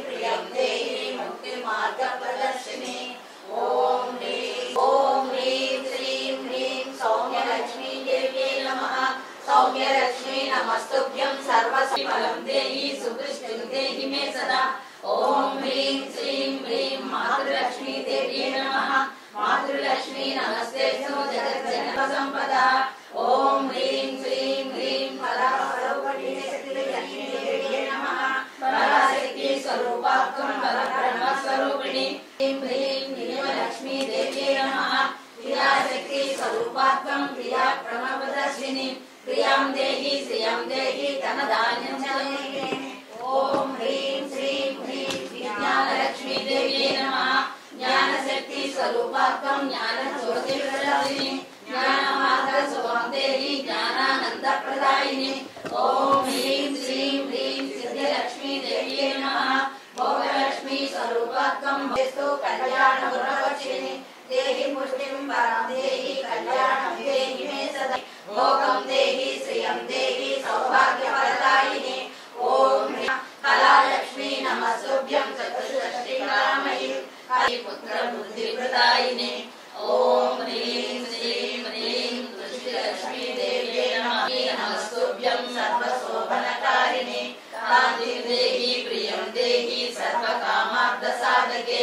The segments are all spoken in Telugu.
प्रियं देहि मुक्तिमार्गप्रदर्शिनी। ओम ह्रीं श्रीं ह्रीं सौम्यलक्ष्मी देव्यै नमः। सौम्यलक्ष्मी नमस्तुभ्यं सर्वसफलं देहि सुदृष्टिं देहि मे सदा। ओम ह्रीं श्रीं ह्रीं मातृलक्ष्मी देव्यै नमः। मातृलक्ष्मी नमस्तेस्तु जगज्जनक संपदा। ओम ह्रीं श्रीं ह्रीं पराशक्ति देव्यै नमः। पराशक्ति स्वरूपात्मं परब्रह्म स्वरूपिणी। ह्रीं ह्रीं नीललक्ष्मी देव्यै नमः। क्रियाशक्ति स्वरूपात्मं क्रिया प्रणवदर्शिनी। प्रियं देहि श्रियं देहि धनधान्यं च देहि। ओम ह्रीं श्रीं ह्रीं ज्ञानलक्ष्मी देव्यै नमः। ज्ञानशक्ति स्वरूपात्मं ज्ञानज्योतिर्प्रदायिनी। ज्ञानमार्गशुभं देहि ज्ञानानन्दप्रदायिनी। ओम ह्रीं श्रीं ह्रीं सिद्धिलक्ष्मी देव्यै नमः। भोगलक्ष्मी स्वरूपात्मं भवेस्तु कल्याणगुणवर्षिणी। देहि पुष्टिं वरं देहि कल्याणं देहि मे सदा। भोगं देहि श्रियं देहि सौभाग्यप्रदायिनी। ओम कलालक्ष्मी नमस्तुभ्यं चतुष्षष्टिकलामयी पुत्र बुद्धिप्रदायिनी। ओम ह्रीं श्रीं ह्रीं तुष्टिलक्ष्मी देव्यै नमः। नमस्तुभ्यं सर्वशोभनकारिणी। कान्तिं देहि प्रियं देहि सर्वकामार्थसाधके।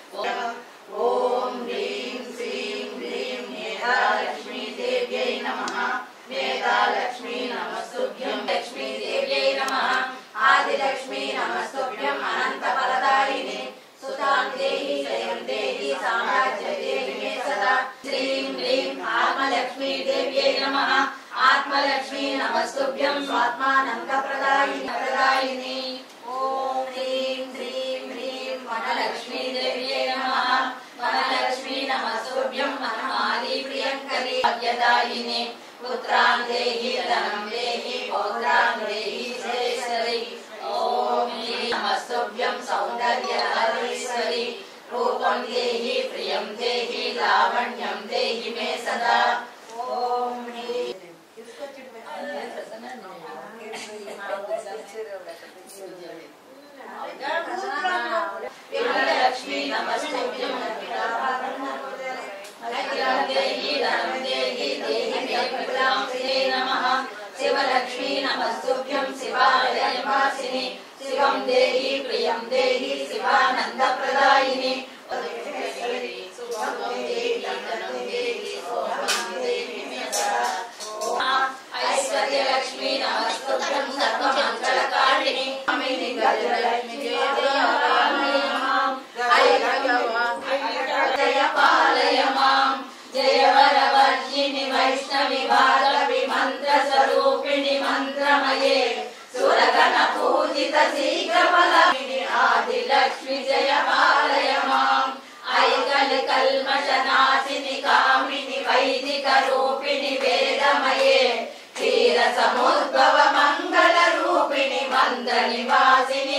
ओम ह्रीं श्रीं ह्रीं मेधालक्ष्मी देव्यै नमः। मेधालक्ष्मी नमस्तुभ्यं लक्ष्मी देव्यै नमः। आदिलक्ष्मी नमस्तुभ्यं अनन्तफलदायिनी। सुतां देहि जयं देहि साम्राज्यं देहि मे सदा। श्रीं ह्रीं आत्मलक्ष्मी देव्यै नमः। आत्मलक्ष्मी नमस्तुभ्यं स्वात्मानन्दप्रदायिनी। ओम ह्रीं श्रीं ह्रीं वनलक्ष्मी देव्यै नमः। वनलक्ष्मी नमस्तुभ्यं वनमाली प्रियङ्करी भाग्यदायिनी। पुत्रां देहि धनं देहि पौत्रां देहि श्रेयस्करी। ओम नमस्तुभ्यं सौन्दर्यधरेश्वरी। रूपं देहि प्रियं देहि लावण्यं देहि मे सदा। ओम लक्ष्मी नमस्तुभ्यं देहि धनं देहि देहि मे विपुलां श्री नमः। शिवलक्ष्मी नमस्तुभ्यं शिवालयवासिनी। शिवं देहि प्रियं देहि शिवानन्दप्रदायिनी। ऐश्वर्यलक्ष्मी नमस्तुभ्यं सर्वमङ्गलकारिणी। जय पालय मां जय वरवर्षिणि वैष्णवि भागवि मन्त्रस्वरूपिणि मन्त्रमये सुरगण पूजित शीघ्रफलमिनि आदिलक्ष्मी जय पालय मां। ऐकल्कल्मषनाशिनि कामिनि वैदिकरूपिणि वेदमये क्षीरसमुद्भव मङ्गलरूपिणि मन्त्रनिवासिनि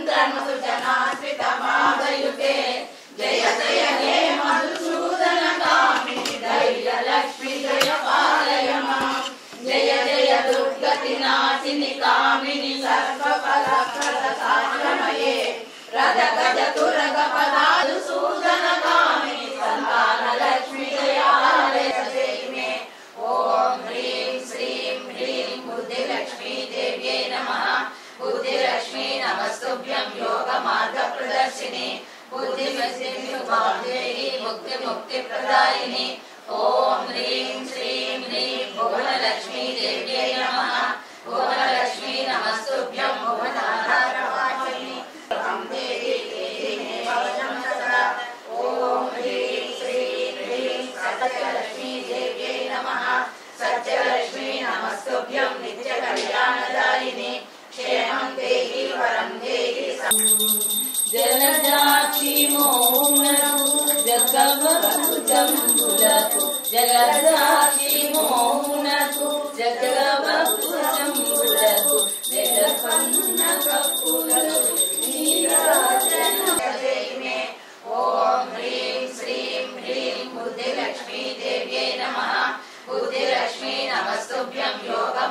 मन्त्रनुसुजनाश्रितमादयुते। जय जय हे मधुसूदन कामिनि धैर्यलक्ष्मी जय पालय मां। जय जय दुर्गतिनाशिनि कामिनि सर्वफलप्रदसाधनमये रद गज तुरग पदासूदन कामिनि सन्तानलक्ष्मी जय पालय मे। ओम ह्रीं श्रीं ह्रीं बुद्धिलक्ष्मी देव्यै नमः। बुद्धिलक्ष्मी नमस्तुभ्यं योगमार्गप्रदर्शिनी। बुद्धिमसिद्धिं देहि मुक्तिप्रदायिनी। ओम ह्रीं श्रीं ह्रीं भुवनलक्ष्मी देव्यै नमः। भुवनलक्ष्मी नमस्तुभ्यं भुवनाधारवासिनी। देहि देहि मे भवनं सदा। ओम ह्रीं श्रीं ह्रीं सत्यलक्ष्मी देव्यै नमः। सत्यलक्ष्मी नमस्तुभ्यं नित्यकल्याणदायिनी। क्षेमं देहि वरं देहि जलदाक्षि मोहनतु जगवतु जम्बुलतु। जलदाक्षि मोहनतु जगवतु जम्बुलतु। जगपन्न कपूरतु नीराजनं देहि मे। ओम ह्रीं श्रीं ह्रीं बुद्धिलक्ष्मी देव्यै नमः। बुद्धिलक्ष्मी नमस्तुभ्यं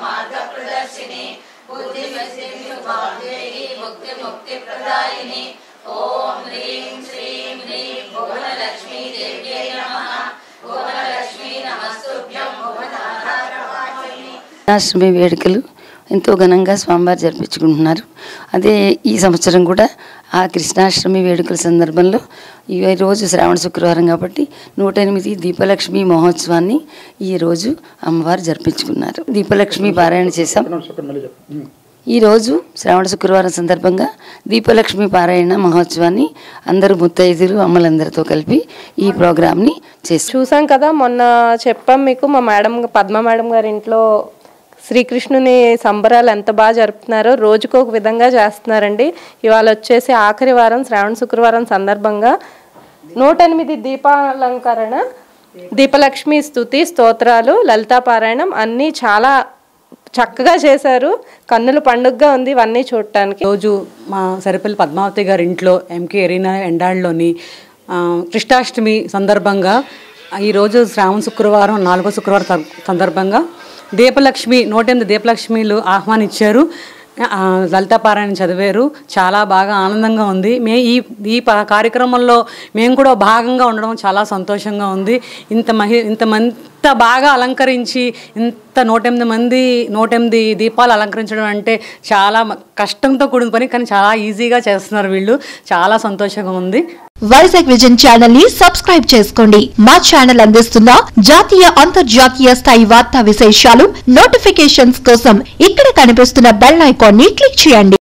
योगमार्गप्रदर्शिनी। बुद्धिमसिद्धिं देहि मुक्तिप्रदायिनी। కృష్ణాష్టమి వేడుకలు ఎంతో ఘనంగా స్వామివారు జరిపించుకుంటున్నారు. అదే ఈ సంవత్సరం కూడా ఆ కృష్ణాష్టమి వేడుకల సందర్భంలో ఈరోజు శ్రావణ శుక్రవారం కాబట్టి 108 దీపలక్ష్మి మహోత్సవాన్ని ఈరోజు అమ్మవారు జరిపించుకున్నారు. దీపలక్ష్మి పారాయణ చేశాం. ఈరోజు శ్రావణ శుక్రవారం సందర్భంగా దీపలక్ష్మి పారాయణ మహోత్సవాన్ని అందరూ ముత్తైదులు అమ్మలందరితో కలిపి ఈ ప్రోగ్రామ్ని చూసాం కదా. మొన్న చెప్పాం మీకు, మా మేడం పద్మ మేడం గారి ఇంట్లో శ్రీకృష్ణుని సంబరాలు ఎంత బాగా జరుపుతున్నారో రోజుకు ఒక విధంగా చేస్తున్నారండి. ఇవాళ వచ్చేసి ఆఖరి వారం శ్రావణ శుక్రవారం సందర్భంగా 108 దీపాలంకరణ, దీపలక్ష్మి స్తుతి స్తోత్రాలు, లలితా పారాయణం అన్నీ చాలా చక్కగా చేశారు. కన్నుల పండుగగా ఉంది ఇవన్నీ చూడటానికి. రోజు మా సరిపల్లి పద్మావతి గారి ఇంట్లో ఎంకే ఎరీనా ఎండాళ్ళలోని కృష్ణాష్టమి సందర్భంగా ఈరోజు శ్రావణ శుక్రవారం 4వ శుక్రవారం సందర్భంగా దీపలక్ష్మి 108 దీపలక్ష్మిలు ఆహ్వానించారు. లలితా పారాయణ చదివారు. చాలా బాగా ఆనందంగా ఉంది. ఈ కార్యక్రమంలో మేము కూడా భాగంగా ఉండడం చాలా సంతోషంగా ఉంది. ఇంత బాగా అలంకరించి ఇంత 108 దీపాలు అలంకరించడం అంటే చాలా కష్టంతో కూడిన పని, కానీ చాలా ఈజీగా చేస్తున్నారు వీళ్ళు. చాలా సంతోషంగా ఉంది. వైజాగ్ విజన్ ఛానల్ ని సబ్స్క్రైబ్ చేసుకోండి. మా ఛానల్ అందిస్తున్న జాతీయ అంతర్జాతీయ స్థాయి వార్తా విశేషాలు నోటిఫికేషన్స్ కోసం ఇక్కడ కనిపిస్తున్న బెల్ ఐకాన్ ని క్లిక్ చేయండి.